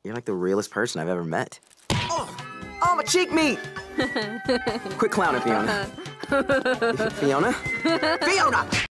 You're like the realest person I've ever met. Oh, my cheek meat! Quit clowning, Fiona. Fiona? Fiona!